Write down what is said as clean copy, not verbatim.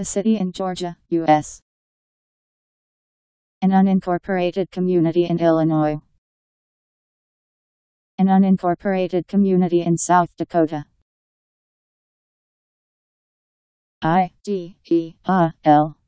A city in Georgia, U.S. An unincorporated community in Illinois. An unincorporated community in South Dakota. IDEAL